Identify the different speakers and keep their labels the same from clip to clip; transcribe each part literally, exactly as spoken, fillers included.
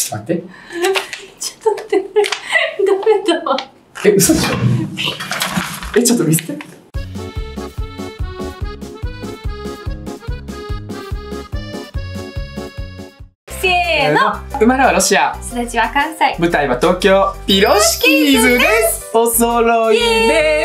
Speaker 1: 待って。
Speaker 2: ちょっと待って。ダメだわ。
Speaker 1: え、嘘でしょ。え、ちょっと見せて。
Speaker 2: せーの。
Speaker 1: 生まれはロシア。
Speaker 2: 育ちは関西。
Speaker 1: 舞台は東京。ピロシキーズです。お揃いです。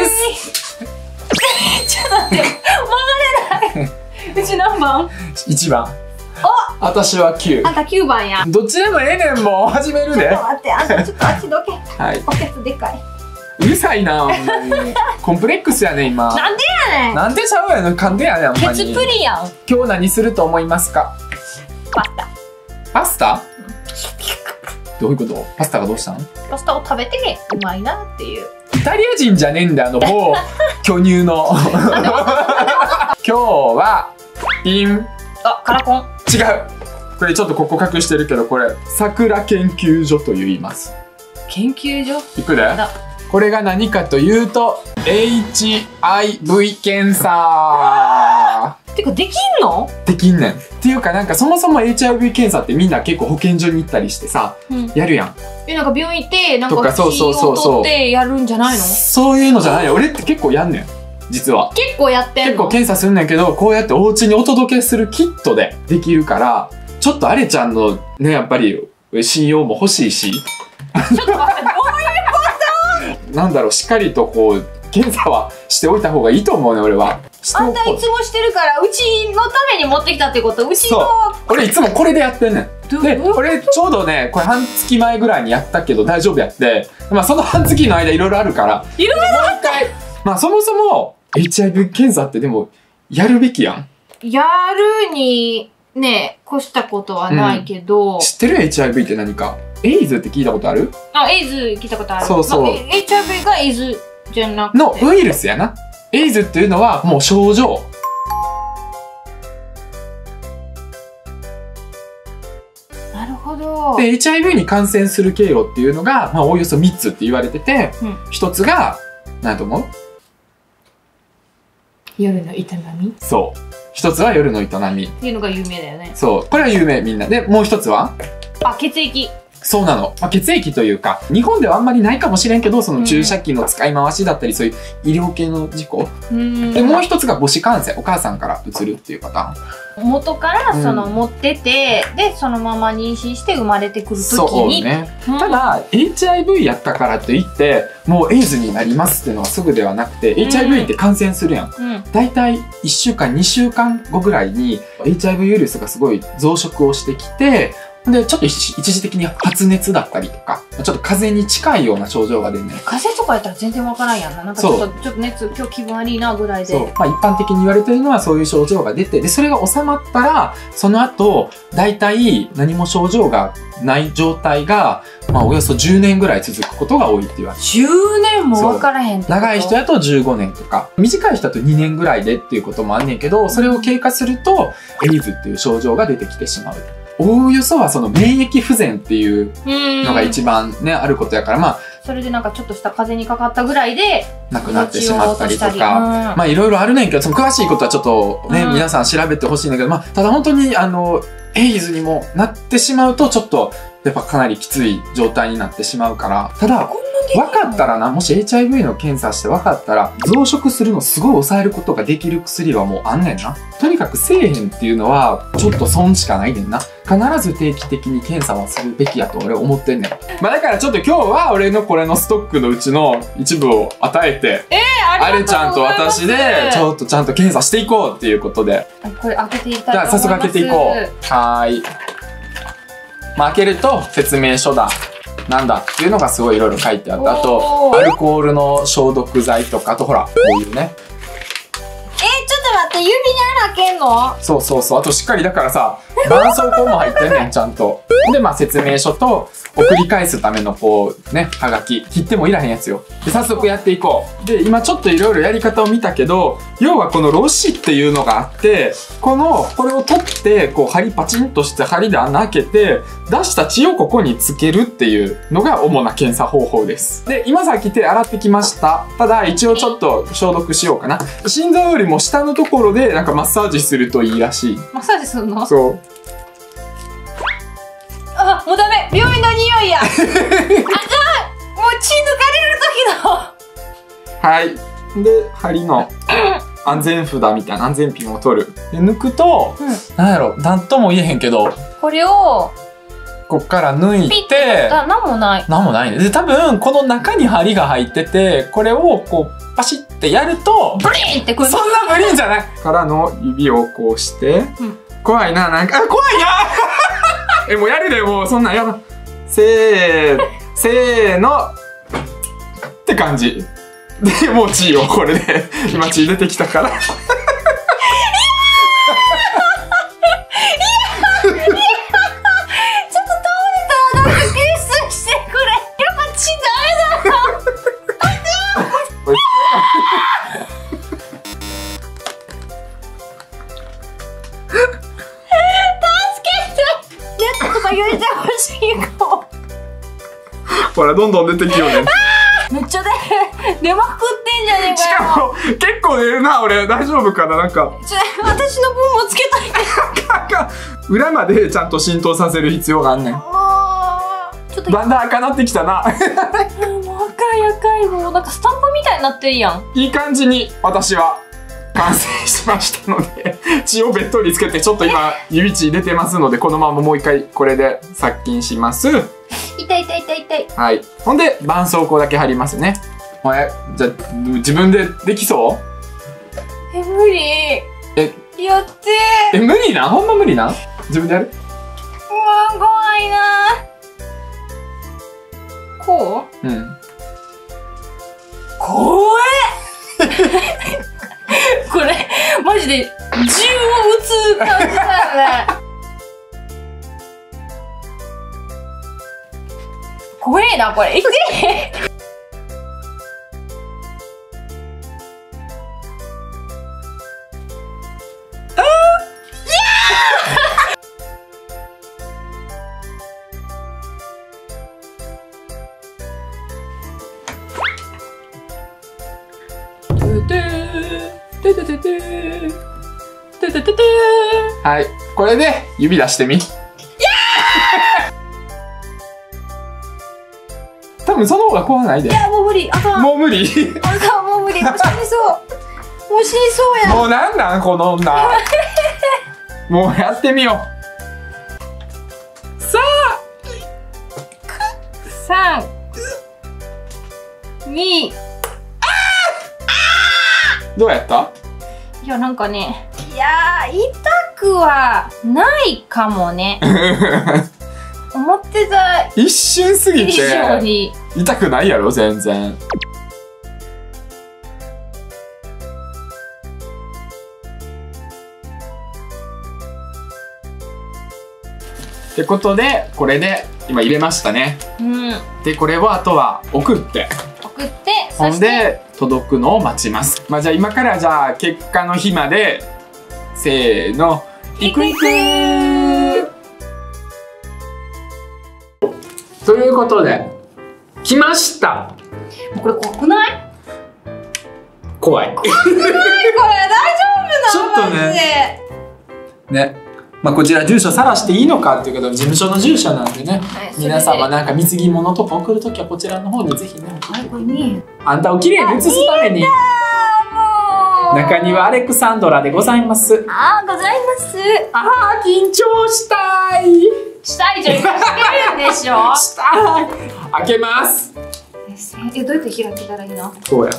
Speaker 2: ちょっと待って。曲がれない。うち何番？
Speaker 1: 一番。
Speaker 2: お、
Speaker 1: 私は九。
Speaker 2: あんた九番や。
Speaker 1: どっちでもええねん、もう始めるで。
Speaker 2: ちょっと待って、あんたちょっとあっちどけ。
Speaker 1: はい。
Speaker 2: おけつでかい。
Speaker 1: うるさいな、ほんまに。コンプレックスやね、今。
Speaker 2: なんでやねん。
Speaker 1: なんでちゃうやの、噛んでやねん、ほんまに。
Speaker 2: ケツプリやん。
Speaker 1: 今日何すると思いますか？
Speaker 2: パスタ。
Speaker 1: パスタ？どういうこと？パスタがどうしたの？
Speaker 2: パスタを食べてうまいなっていう。
Speaker 1: イタリア人じゃねえんだよ、あの某巨乳の。今日はピン。
Speaker 2: あ、カラコン。
Speaker 1: 違う。これちょっとここ隠してるけど、これ桜研究所と言います。
Speaker 2: 研究所？
Speaker 1: いくで。これが何かというと エイチアイブイ 検査。
Speaker 2: てかできんの？
Speaker 1: できんねん。っていうかなんかそもそも エイチアイブイ 検査ってみんな結構保健所に行ったりしてさ、うん、やるやん。
Speaker 2: え、なんか病院行ってなんか
Speaker 1: 血を取って
Speaker 2: やるんじゃないの？
Speaker 1: そういうのじゃないよ。俺って結構やんねん。実は
Speaker 2: 結構やってんの？
Speaker 1: 結構検査するんだけど、こうやってお家にお届けするキットでできるから、ちょっとあれちゃんのね、やっぱり信用も欲しいし。ちょっと待って、どういうことなんだろう、しっかりとこう検査はしておいた方がいいと思うね、俺は。
Speaker 2: あんたいつもしてるからうちのために持ってきたってこと？うちの。
Speaker 1: 俺いつもこれでやってんねん。で、これちょうどね、これ半月前ぐらいにやったけど大丈夫やって、まあその半月の間いろいろあるから、
Speaker 2: いろいろあって、
Speaker 1: まあそもそも エイチアイブイ 検査ってでもやるべきやん。
Speaker 2: やるにね、越したことはないけど、うん、
Speaker 1: 知ってる エイチアイブイ って何か？エイズって聞いたことある？
Speaker 2: あ、エイズ聞いたことある。
Speaker 1: そうそう、まあ、
Speaker 2: エイチアイブイ がエイズじゃなくて
Speaker 1: のウイルスやな。エイズっていうのはもう症状。
Speaker 2: なるほど。
Speaker 1: で エイチアイブイ に感染する経路っていうのがまあおおよそみっつって言われてて、うん、ひとつが何と思う？
Speaker 2: 夜の営み。
Speaker 1: そう、一つは夜の営み
Speaker 2: っていうのが有名だよね。
Speaker 1: そう、これは有名、みんなで。もう一つは
Speaker 2: あ、血液。
Speaker 1: そうなの、まあ、血液というか日本ではあんまりないかもしれんけど、その注射器の使い回しだったり、そういう医療系の事故で、もう一つが母子感染、お母さんからうつるっていうパターン。
Speaker 2: 元からその持ってて、うん、でそのまま妊娠して生まれてくる時に、そうね、
Speaker 1: うん、ただ エイチアイブイ やったからといってもうエイズになりますっていうのはすぐではなくて、うん、エイチアイブイ って感染するやん、うん、だいたいいっしゅうかんにしゅうかんごぐらいに エイチアイブイ ウイルスがすごい増殖をしてきて、で、ちょっと一時的に発熱だったりとか、ちょっと風邪に近いような症状が出るね。
Speaker 2: 風邪とかやったら全然わからんやんな。なんかちょっと、ちょっと熱、今日気分悪いなぐらいで。そう。
Speaker 1: まあ一般的に言われてるのはそういう症状が出て、で、それが収まったら、その後、だいたい何も症状がない状態が、まあおよそじゅうねんぐらい続くことが多いって言われてる。
Speaker 2: じゅうねんもわからへんってこと？
Speaker 1: 長い人やとじゅうごねんとか、短い人だとにねんぐらいでっていうこともあんねんけど、それを経過すると、エイズっていう症状が出てきてしまう。おおよそはその免疫不全っていうのが一番ね、あることやから、まあ、
Speaker 2: それでなんかちょっとした風邪にかかったぐらいで
Speaker 1: 亡くなってしまったりとか、まあいろいろあるねんけど、その詳しいことはちょっとね、皆さん調べてほしいんだけど、まあただ本当にあのエイズにもなってしまうとちょっとやっぱかなりきつい状態になってしまうから、ただ分かったらな、もし エイチアイブイ の検査して分かったら増殖するのすごい抑えることができる薬はもうあんねんな。とにかくせえへんっていうのはちょっと損しかないねんな。必ず定期的に検査はするべきやと俺思ってんねん。まあだからちょっと今日は俺のこれのストックのうちの一部を与えて、
Speaker 2: えー、あ
Speaker 1: れちゃんと私でちょっとちゃんと検査していこうっていうことで、
Speaker 2: これ開けていきたいと思います。
Speaker 1: じゃあ早速開けていこう。はーい。まあ開けると説明書だなんだっていうのがすごいいろいろ書いてあって、あとアルコールの消毒剤とか、あとほらこういうね、
Speaker 2: えー、ちょっと待って、指に穴開けんの？
Speaker 1: そうそうそう。あとしっかりだからさ、絆創膏も入ってんねん、ちゃんと。で、まあ説明書と、送り返すためのこう、ね、はがき。切ってもいらへんやつよ。で、早速やっていこう。で、今ちょっといろいろやり方を見たけど、要はこのロシっていうのがあって、この、これを取って、こう、針パチンとして針で穴開けて、出した血をここにつけるっていうのが主な検査方法です。で、今さっき手洗ってきました。ただ、一応ちょっと消毒しようかな。心臓よりも下のところで、なんかマッサージするといいらしい。
Speaker 2: マッサージするの？
Speaker 1: そう。
Speaker 2: あ、もうダメ。 病院の匂いや。あかん。もう血抜かれる時の。
Speaker 1: はい。で、針の安全札みたいな安全ピンを取る。で、抜くと、うん、なんやろ、なんとも言えへんけど、
Speaker 2: これを、
Speaker 1: こっから抜いて、
Speaker 2: ピッてなんもない。
Speaker 1: なんもないね。で、多分、この中に針が入ってて、これをこう、パシッてやると、
Speaker 2: ブリーンってくる。
Speaker 1: そんなブリーンじゃない。からの指をこうして、うん、怖いな、なんか、あ、怖いなえ、もうやるで、もう、そんなんやば。せー、せーの、って感じ。で、もう血よ、これで。今血出てきたから。ほら、どんどん出てきようね。
Speaker 2: めっちゃ出出まくってんじゃねえかよ。
Speaker 1: しかも結構出るな、俺。大丈夫かな、なんか。
Speaker 2: ちょ、私の分もつけといて。
Speaker 1: 裏までちゃんと浸透させる必要があんねん。もうちょっとだんだん赤なってきたな。
Speaker 2: もう赤い赤い、もうなんかスタンプみたいになってるやん。
Speaker 1: いい感じに私は完成しましたので、血をべっとりつけて、ちょっと今指血出てますので、このままもう一回これで殺菌します。
Speaker 2: 痛い痛い痛い痛い。
Speaker 1: はい。ほんで絆創膏だけ貼りますね。お前、じゃあ自分でできそう？
Speaker 2: え、無理。
Speaker 1: え、
Speaker 2: やって
Speaker 1: ー。え、無理な？ほんま無理な？自分でやる？
Speaker 2: うわ、怖いな。こう？
Speaker 1: うん。
Speaker 2: 怖え。これマジで銃を撃つ感じだよね。怖えなこれ。いて。あー、いや
Speaker 1: はい、これで指出してみ。多分その方が怖ないで。
Speaker 2: いや、もう無理。あかん。
Speaker 1: もう無理。
Speaker 2: あかん、もう無理。もう死にそう。もう死にそうや。
Speaker 1: もうなんなんこの女。もうやってみよう。さ
Speaker 2: あ。三。二。
Speaker 1: どうやった？
Speaker 2: いや、なんかね。いやー、痛くはないかもね。思ってた
Speaker 1: 一瞬すぎて
Speaker 2: 以上に
Speaker 1: 痛くないやろ全然。ってことでこれで今入れましたね。
Speaker 2: うん、
Speaker 1: でこれをあとは送って
Speaker 2: 送って
Speaker 1: ほんで届くのを待ちます。まあじゃあ今からじゃあ結果の日までせーのいくいくーということで来ました。
Speaker 2: これ怖くない？
Speaker 1: 怖い。
Speaker 2: 怖くない？これ大丈夫なの？
Speaker 1: ちょっとね。ね。まあこちら住所さらしていいのかっていうけど事務所の住所なんでね。はい、皆様なんか貢ぎ物とか送るときはこちらの方にぜひね。
Speaker 2: はいこれに。
Speaker 1: あんたをきれいに写すために。中庭アレクサンドラでございます。
Speaker 2: ああございます。
Speaker 1: ああ緊張したい。
Speaker 2: したいじゃん。してるんでしょ。
Speaker 1: したい。開けます。
Speaker 2: え、どうやって開けたらいいの？
Speaker 1: こうや。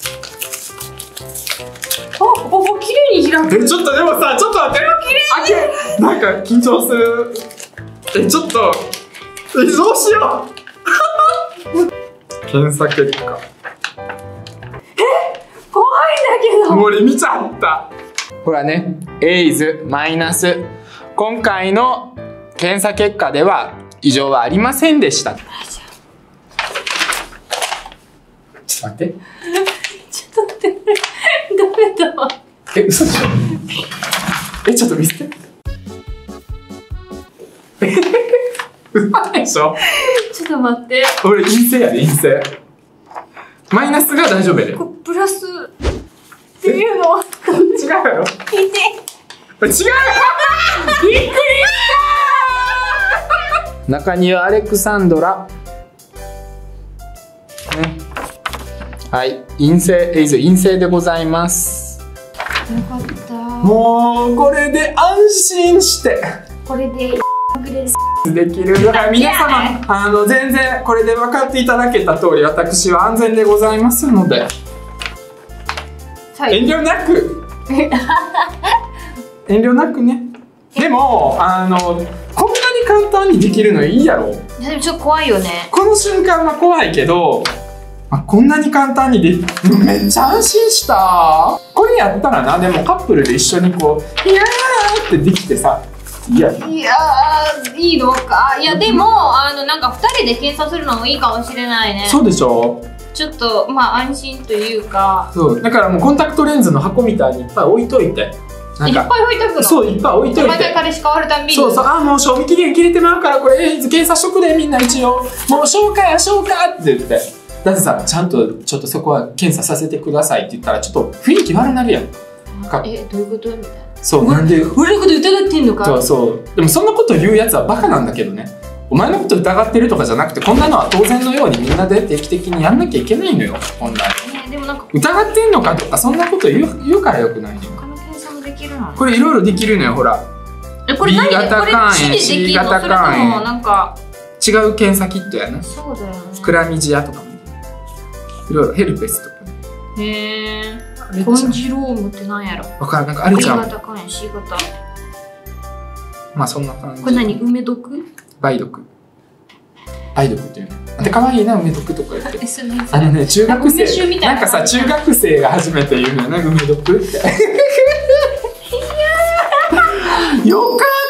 Speaker 2: あ、お、綺麗に開く。
Speaker 1: え、ちょっとでもさ、ちょっと待って。開け、なんか緊張する。え、ちょっと。え、どうしよう。検査結果。
Speaker 2: え、怖いんだけど。
Speaker 1: もう俺見ちゃった。ほらね、エイズマイナス。今回の検査結果では異常はありませんでした。ちょっと待って。
Speaker 2: ちょっと待って。ダメだわ。
Speaker 1: え、嘘でしょ。え、ちょっと見せて。え、嘘でしょ。
Speaker 2: ちょっと待って。
Speaker 1: 俺陰性やで陰性。マイナスが大丈夫やで。
Speaker 2: プラスっていうのは
Speaker 1: 違うやろ。
Speaker 2: 聞いて。
Speaker 1: 違う。びっくりした。 中庭アレクサンドラ。ね。はい、陰性、エイズ陰性でございます。
Speaker 2: よかった。
Speaker 1: もうこれで安心して
Speaker 2: これで
Speaker 1: できる。だから皆様、あの全然これで分かっていただけた通り、私は安全でございますので、遠慮なく遠慮なくね。でもあのこんなに簡単にできるのいいやろ。
Speaker 2: いやでもちょっと怖いよね。こ
Speaker 1: の瞬間は怖いけど、あ、こんなに簡単にでめっちゃ安心した。これやったらな、でもカップルで一緒にこう「いやー」ってできてさ、いや
Speaker 2: いやーいいのか。いやでもあのなんかふたりで検査するのもいいかもしれないね。
Speaker 1: そうでしょ。
Speaker 2: ちょっとまあ安心というか。
Speaker 1: そうだからもうコンタクトレンズの箱みたいにいっぱい置いといて、
Speaker 2: なんかいっぱい置いとくの。そういっぱい置いといて、毎回彼氏変わるたんびに、
Speaker 1: そうそう、あもう賞味期限切れてまうからこれエイズ検査しとくでみんな一応もう消化や消化って言って、だってさちゃんとちょっとそこは検査させてくださいって言ったらちょっと雰囲気悪なるやん。
Speaker 2: えどういうことみたいな。
Speaker 1: そうなんで
Speaker 2: 悪いこと疑ってんのか。
Speaker 1: そうそうでもそんなこと言うやつはバカなんだけどね。お前のこと疑ってるとかじゃなくて、こんなのは当然のようにみんなで定期的にやんなきゃいけないのよ本来。ね、でもなんか疑ってんのかとかそんなこと言う言うからよくないのよ。他の検査もできるの？これいろいろできるのよほら。えこれ何？ B 型肝炎、C 型肝炎、なんか違う検査キットやな。そうだよね。クラミジアとかもいろいろ、ヘルペスとかね。へえ。コンジロームってなんやろ。わからん、なんかあるじゃん。B 型肝炎、C 型。まあそんな感じ。これ何？梅毒？梅毒。梅毒っていうの。で可愛いな梅毒とか言って。あのね中学生なんかさ中学生が初めて言うのよね梅毒って。よかった。